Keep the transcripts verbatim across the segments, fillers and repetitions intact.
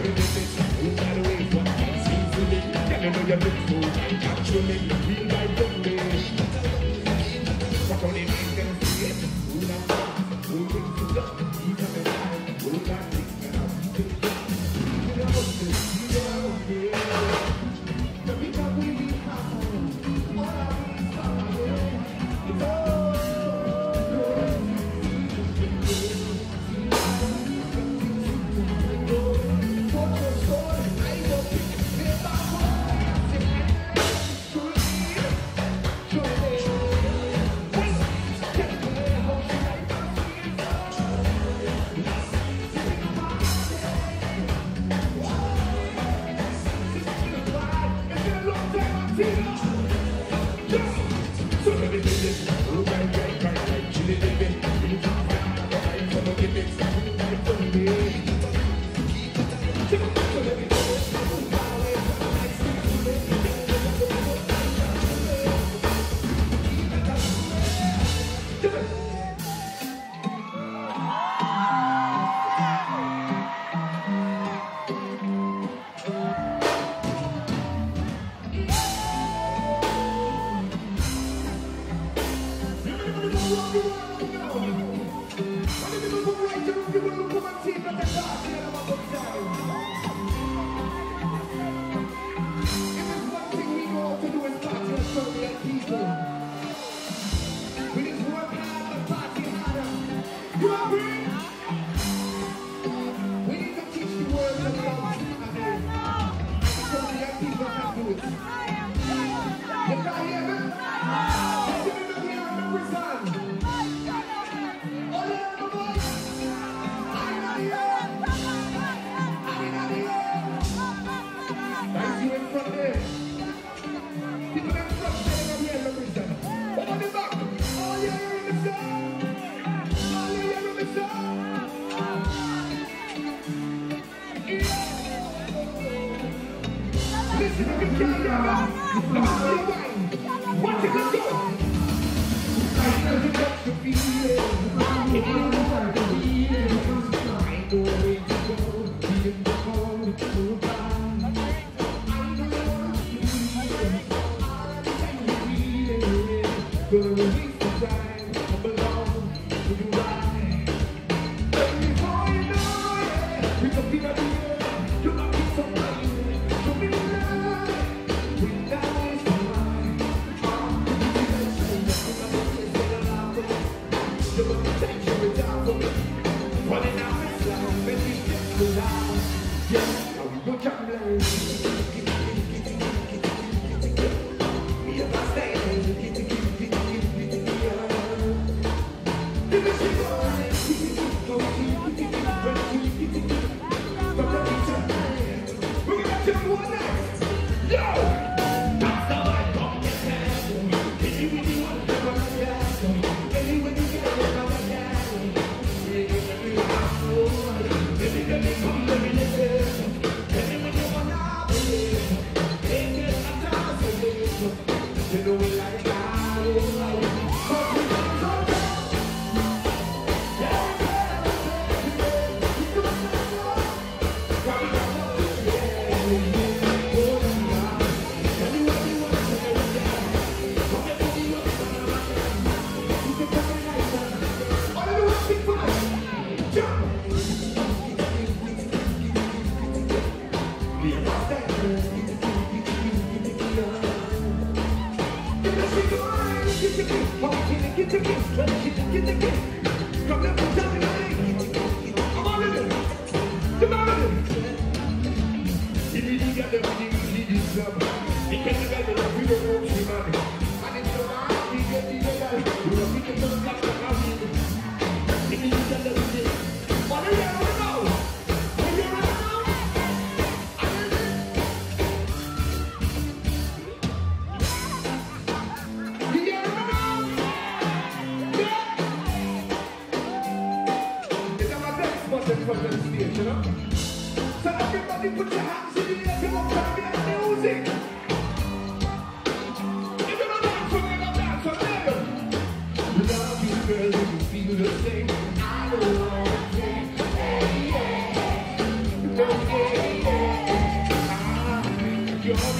I don't want to take, hey, yeah.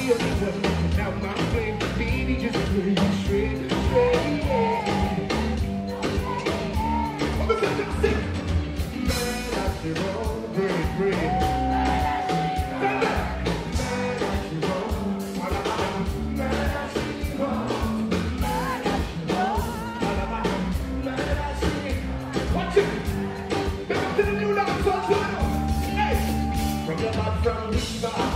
only one looking out my flame. Baby, just play straight, straight, yeah. I'm gonna just sing. Man, after all, break, break. Man, after all, man, after all, man, after all, man, after all. Watch it. Back up to the new dance on Twitter. Hey, from the back, from the back.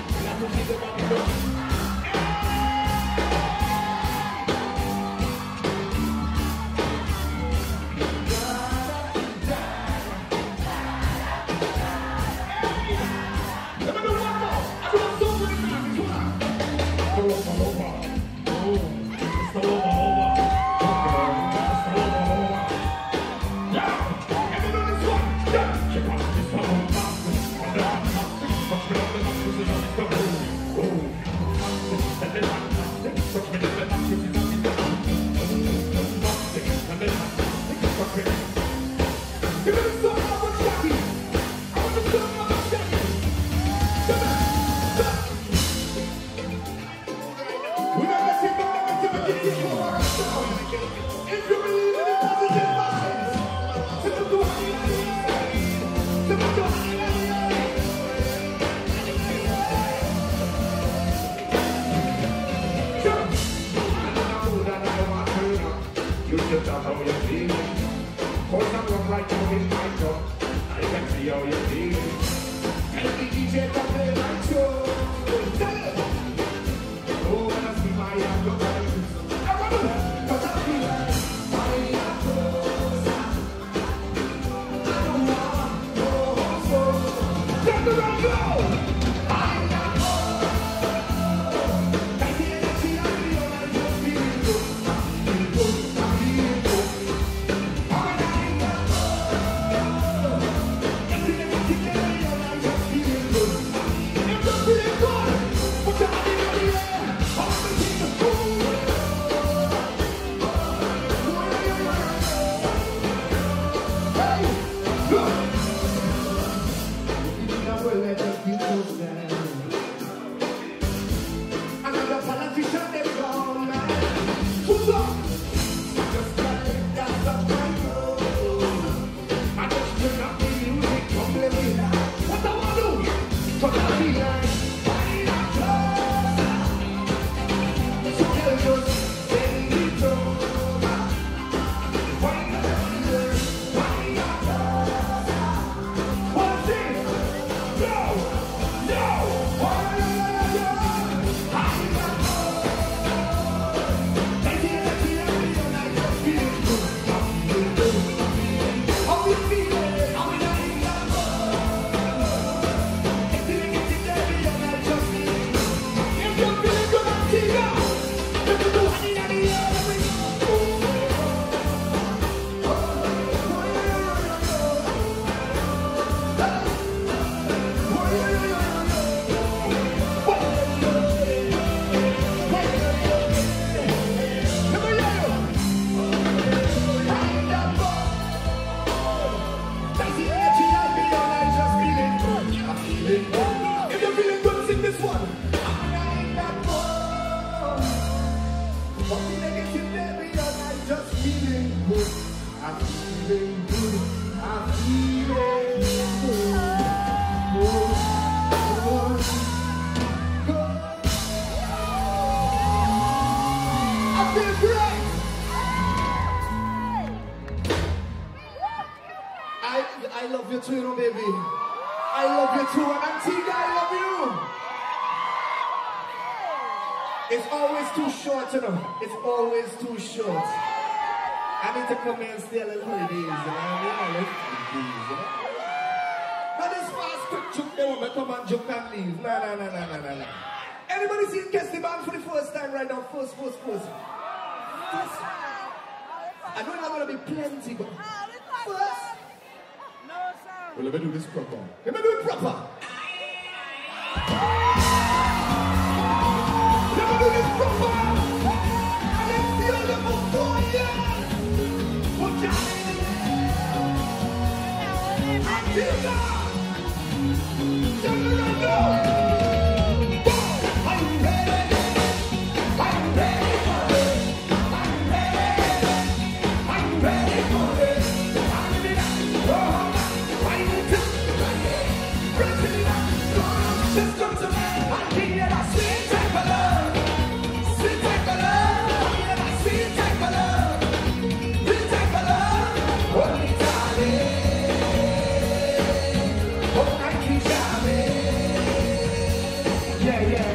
I love you too, you know, baby. I love you too, and Antigua, I love you. It's always too short, you know. It's always too short. I need to come here and stay a little holidays, you know what I mean? A little holidays, you know? Now this fast quick juke, they want me to come and juke and leave. Nah, nah, nah, nah, nah, nah, nah. Anybody seen Kesty Band for the first time right now? First, first, first. First. I know there's going to be plenty, but first. Well, let me do this proper. Let me do it proper. Let me do this proper. And let's feel the fire. Put your hand in the air. Until now. Turn around now. Are you ready? Just come to me. I give you that sweet type of love. Sweet type of love. I give you that sweet type of love. Sweet type of love. Hold me, darling. Hold my key, darling. Yeah, yeah.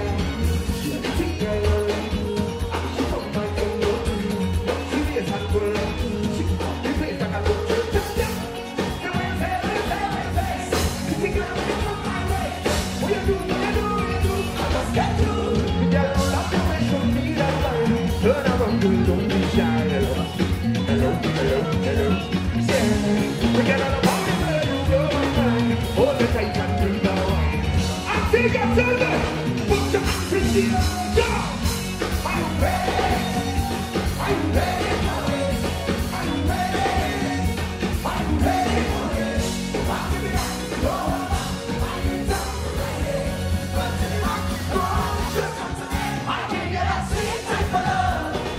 Don't be shy, hello, hello, hello, hello. Yeah, we get on the party where you go and find all the tight and do the wine. I think I tell them, put your hands in the air, go! Are you ready? Are you ready for it? Are you ready? Are you ready for it? I'll give it up, go on, are you done ready? But to the rock, go on, just come to me. I give you that sweet type of love.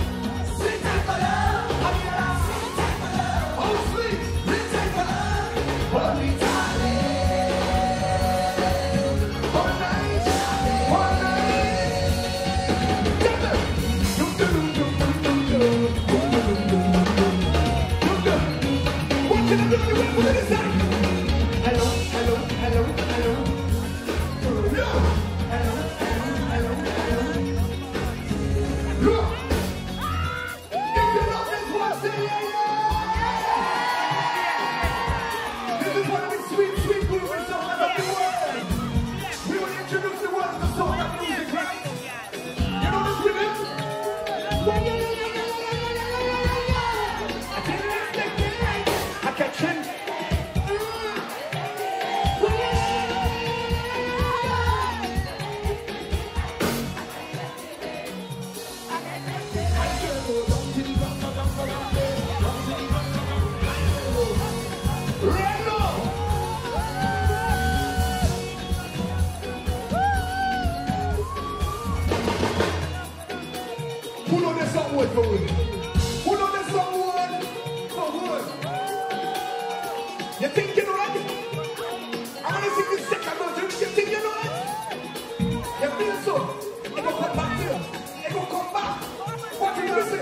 You think you know it? I'm gonna sing this second version. You think you know it? You feel so? It will come back to you. It will come back. What do you listen?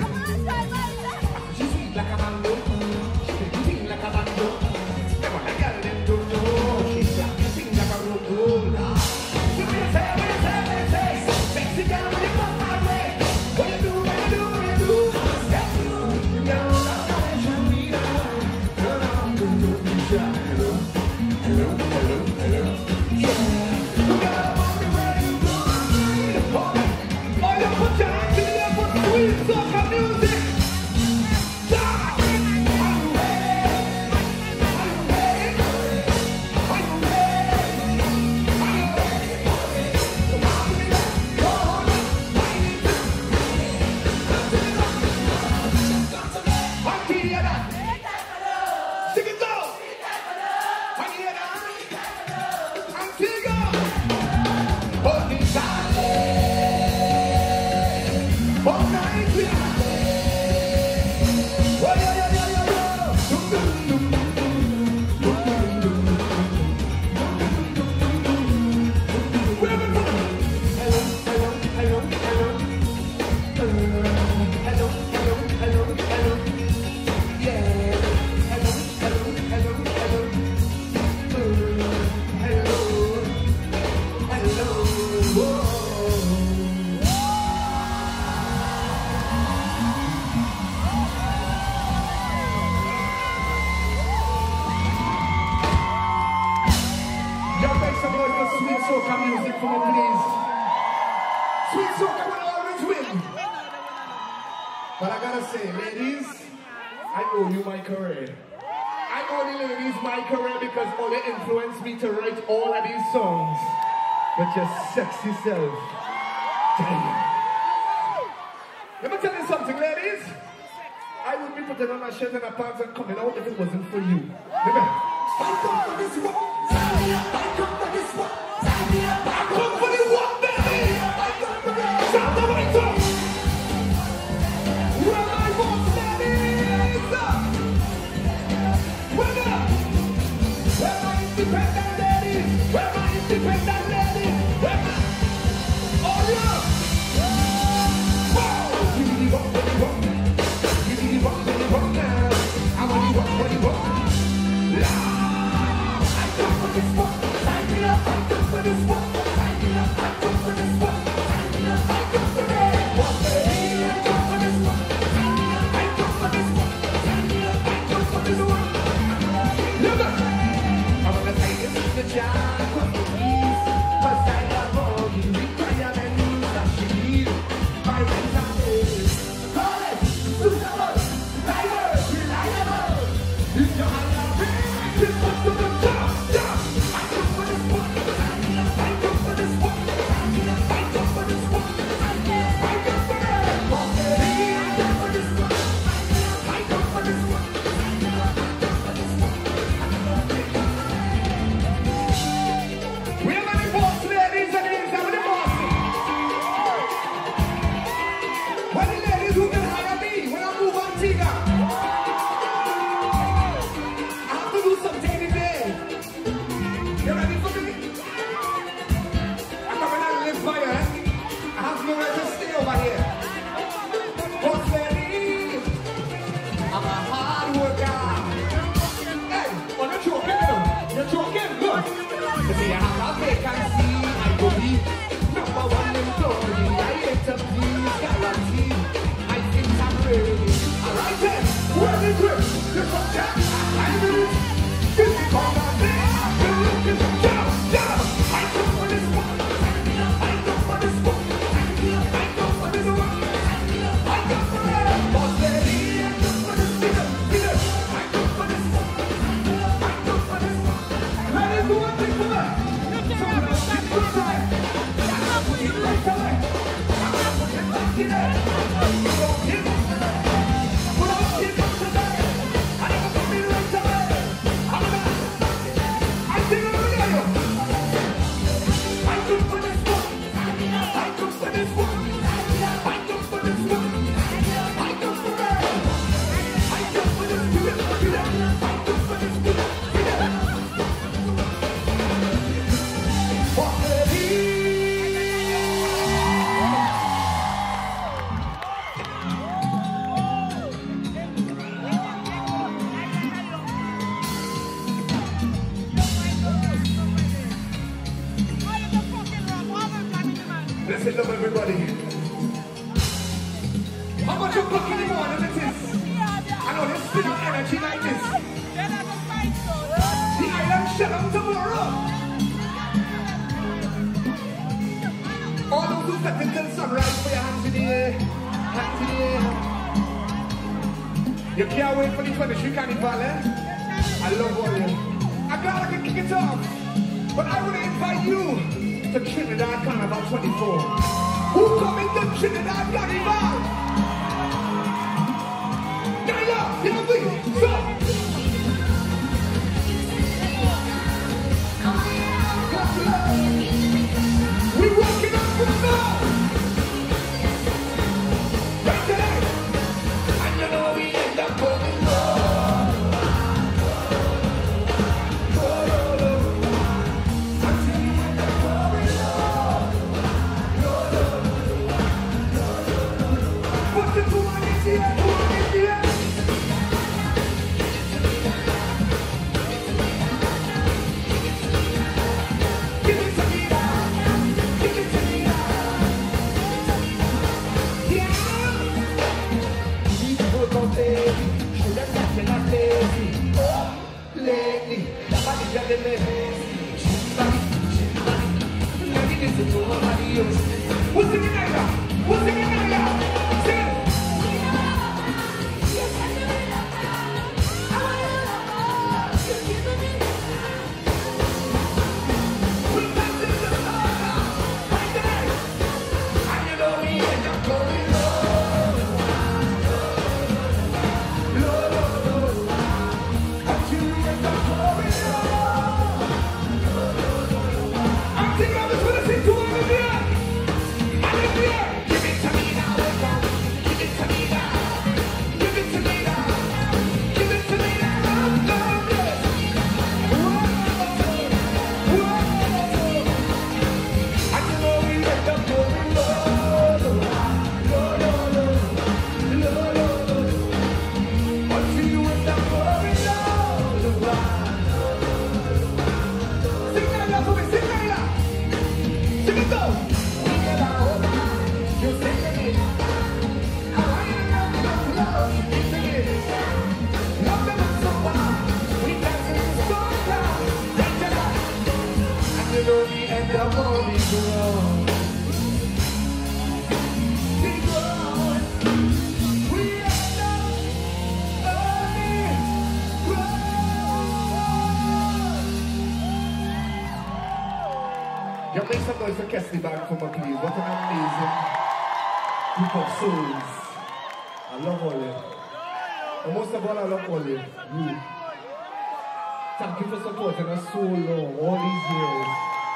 She's sweet like a mango. She's sweet like a mango. Never like a girl don't know. She's like you sing like a road. So when you say, when you say, when you say, sexy girl, when you come my way, what you do, what you do, what you do, I'll step you. You got all that knowledge you need. Turn around and don't be shy. Hello, hello, hello, hello. Yeah. You got a body where you go. Oh, you put your hands in the air for sweet soca music. Stop! Are you ready? Are you ready? Are you ready? Are you ready? So how do we let go? I need to come to me. Come to me. I'll give you that. Sing it out. I hear that. Antigua. Hold me tight. All night we are. Oh yeah, yeah, yeah, yeah, yeah. Dum, dum, dum, dum, dum. Dum, dum, dum, dum. Where we from? Hello, hello, hello, hello. Hello, hello, hello, hello. Yeah. Hello, hello, hello, hello. Hello, hello, hello. Whoa. Y'all make some noise for sweet soca music for me, please. Sweet soca will always win. But I gotta say, ladies, I owe you my career. I owe the ladies my career because all they influenced me to write all of these songs with your sexy self. Damn. Let me tell you something, ladies. I would be putting on a shirt and a pants and coming out if it wasn't for you. Remember? I come for this one. I come for this one. I come for the one, baby. I come for this. Sound the right up. Where my boss, ladies. Where up? Where my independent ladies? Where my independent ladies? Let's love everybody. How much o'clock in the morning it is? I know there's still energy like this. The island shut down tomorrow. All those who step until sunrise, put your hands in the air. Hands in the air. You can't wait for the twenty-three carnival, eh? I love all you. I'm glad I can kick it off. But I want to invite you to Trinidad Carnival twenty-four. Who coming to Trinidad Carnival? Nyla, you know me? So. We walking up from the right today. And you know we end up going low. What's in your name? What's in your name? Sing it. You make some noise for Kesley back from my please. What an amazing group of souls. I love all you. And most of all, I love all you. You. Thank you for supporting us so long, all these years.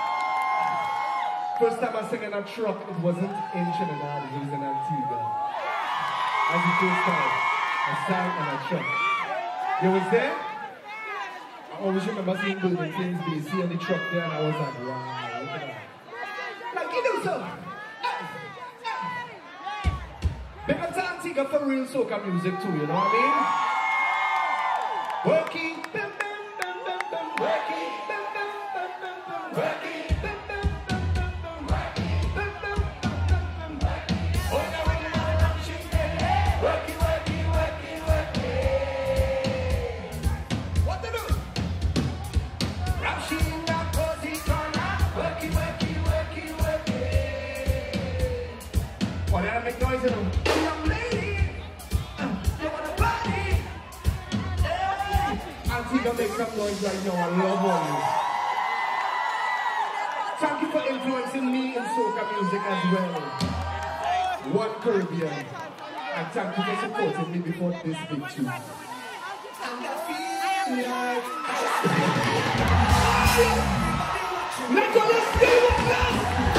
First time I sang in a truck, it wasn't in Trinidad, it was in Antigua. As the first time, I sang in a truck. You was there? I always remember seeing building things, B C on the truck there, and I was like, wow. Like you do so. Big up to Antigua for real soca music too, you know what I mean? Working, bam, bam, bam, bam, bam, working, bam, bam, bam, bam, bam, working, bam, bam, bam, bam, bam, working, bam, bam, bam, bam, bam, working. Oh, now we're gonna run shit, yeah. Working, working, working, working. What to do? Rap shit in that cozy corner, working, working. Well, I make noise in them. Young lady, uh, you wanna party? Hey. Antigua, make some noise right now. I love all you. Thank you for influencing me in soca music as well. One Caribbean. And thank you for supporting me before this big tune. And I feel like Nicholas, stay with us!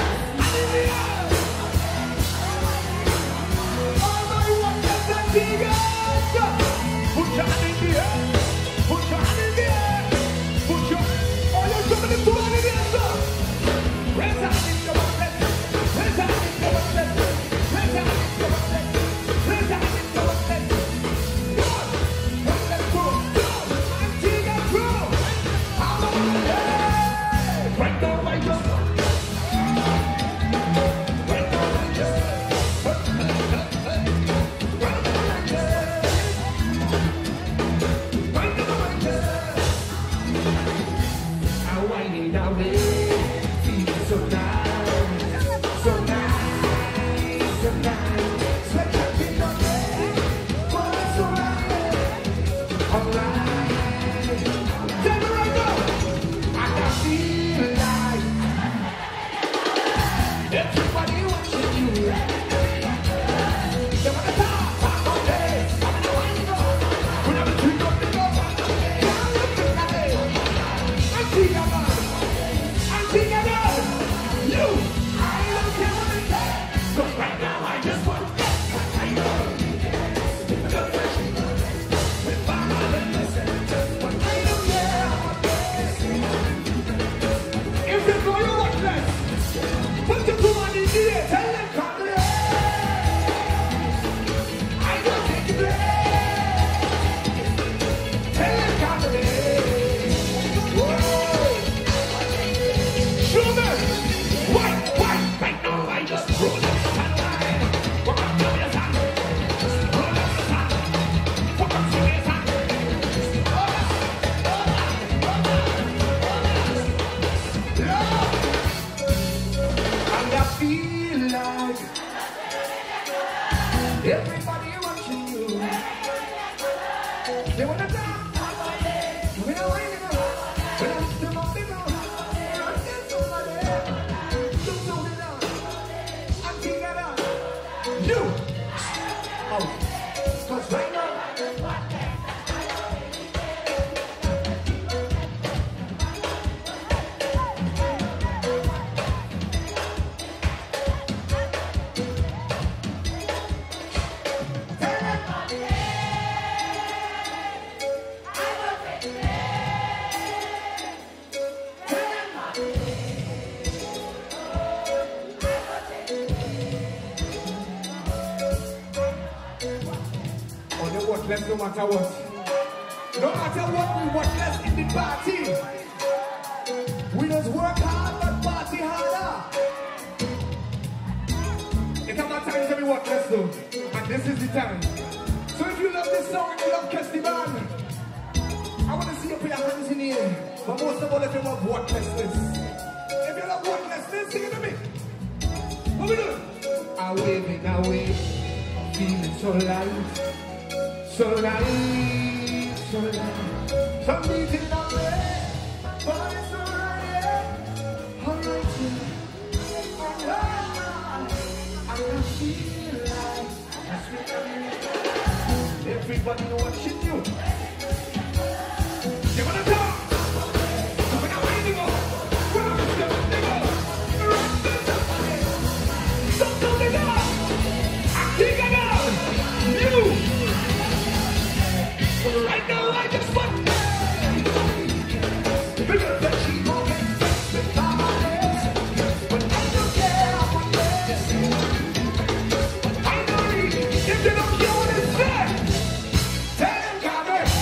All my watchers and diggers! Put your hand in the air! Put your hand in the air! Put your... Oh, you're coming into one in the air, sir! Raise hand in your bucket! Raise hand in your bucket! Raise hand in your bucket! Raise hand in your bucket! Good! Let's go! Go! And dig and grow! How about it? Right now, right now! Right now, right now! Everybody watching you. They wanna dance. We don't want to know. We don't want to know. We don't want to know. Do something now. I'm together. You. Oh. Cause right now. Worthless no matter what. No matter what, we worthless in the party. We just work hard but party harder. It's about time to be worthless though. And this is the time. So if you love this song and you love Kesty Band, I want to see you put your hands in the air. But most of all, if you love worthlessness. If you love worthlessness, sing it to me. What we doing? I'm waving away, feeling so light. So light, so light. Some beating on me, but it's alright, yeah. Alright, yeah. Alright. I can feel like that's what I mean. Everybody watching you. You wanna talk? When I'm waiting up, when I'm stepping up, right there, somebody up. I think I know you. Right now, I just want because that she won't get with my hands. But I don't care, I want this. I know if you don't care what it's said, tell them, Carter.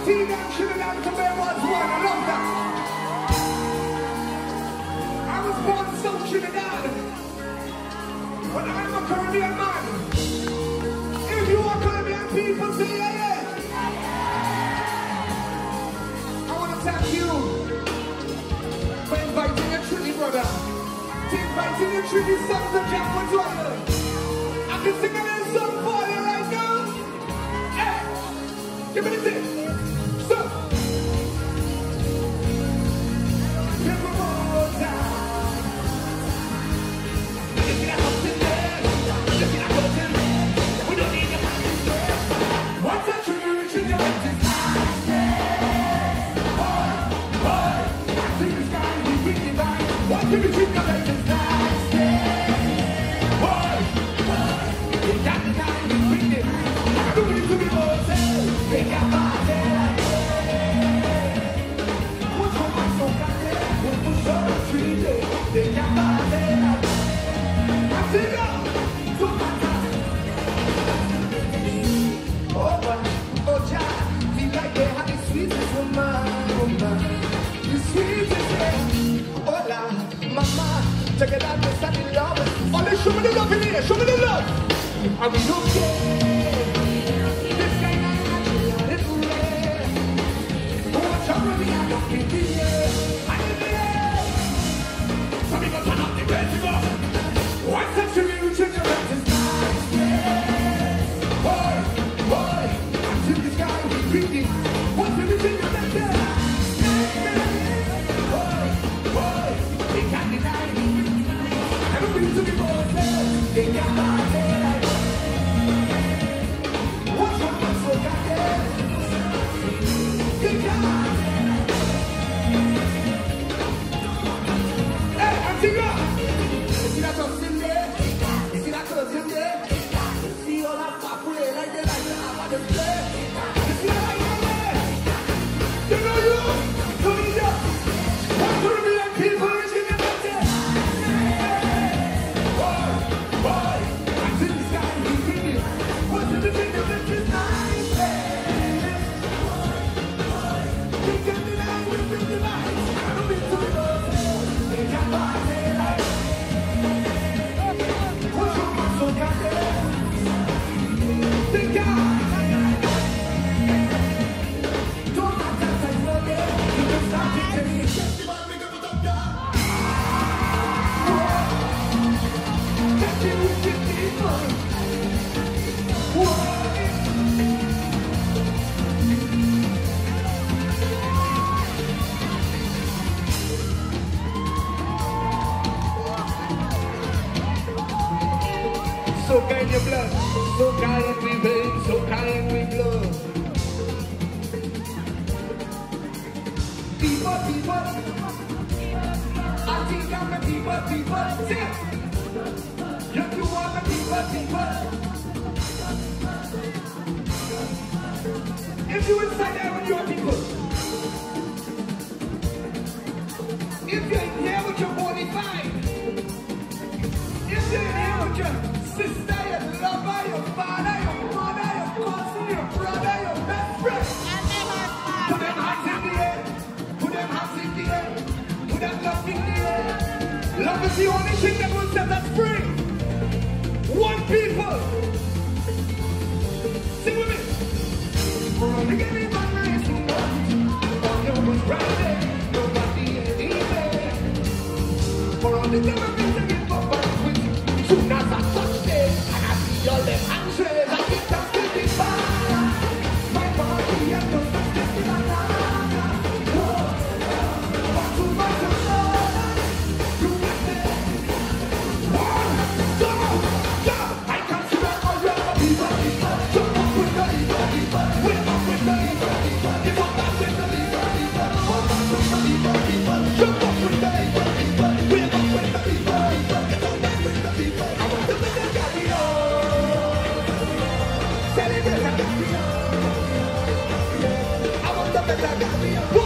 Antigua and Trinidad and Tobago was one. I love that. I was born in South Trinidad, but I'm a Caribbean man. If you are Caribbean people, say yeah, yeah. I want to thank you for inviting your Trinity brother, to inviting your Trinity sons to Jack Wonder. I can sing a little song for you right now. Hey, give me the thing. So, give me more time. You see that house in there? You see that house in there? We don't need your money there. What's that trigger rich in your business? Boy, boy, I see the sky, we really divine. What's the rich in your business? Boy, boy, you got the time, we bring it. I do it to be more time. They got my head. What's on my soul got there? What's the sun treated? They got my head. I see now. To my time. Oh, but, oh, Jah, feel like they had the sweetest woman, woman. The sweetest, yeah. Hola, mama. Check it out, this and the love. Oh, let's show me the love in here. Show me the love. Are we okay? What's that to you, children? Boy, boy, until the sky is breathing. What's the reason you're not there? Boy, boy, they can't deny me. I don't need to be more sad. They got my head. What's wrong with so goddamn? They got my head. Hey, Antigua! You see that house in there? You see that house in there? You see all that pathway like they like to have on the play? You see that like there? You know you? Come in here. One Caribbean people is in the mountain. Boy, boy, until the sky is green. What's the thing of this night? They can deny, we will deny. I don't need to be lost. They got my head like so kind your blood, so kind we veins, so kind we blood. People, people, I think I'm a people, people. See, you two are the people, people. If you inside there with your people, if you're in here with your body fine, if you're in here with your sister, your lover, your father, your mother, your cousin, your brother, your best friend. Put them hands in the air. Put them hands in the air. Put them love in the air. Love is the only thing that will set us free. One people. Sing with me. For all the giving my race and one. All you was right there. Nobody anywhere. For all the giving me to give up with you. Soon as I touch your left hand says I keep that to the fire. My body and the first step in a banana. One, two, one, two, you got it. One, two, go. I can't see that all your people, people. Jump up with the people, people. Whip up with the people, people. Give up back with the people, people. Hold back with the people, people. Jump up with the people, people. Whip up with the people, people. Give up back with the people. I want to be the guy. I want the better.